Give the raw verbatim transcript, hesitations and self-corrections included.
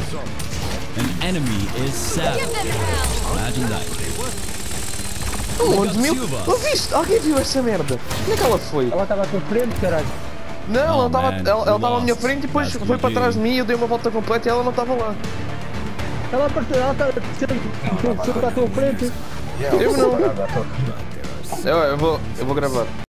An enemy is savage. Imagine that. Onde, meu? Não viste? Alguém viu essa merda? Onde é que ela foi? Ela estava à tua frente, caralho. Não, Oh, ela estava man, ela, ela we estava à minha lost. frente e depois That's foi para G G. trás de mim e eu dei uma volta completa e ela não estava lá. Ela apareceu, ela estava sempre à tua frente. Eu não. Eu, eu, vou, eu vou gravar.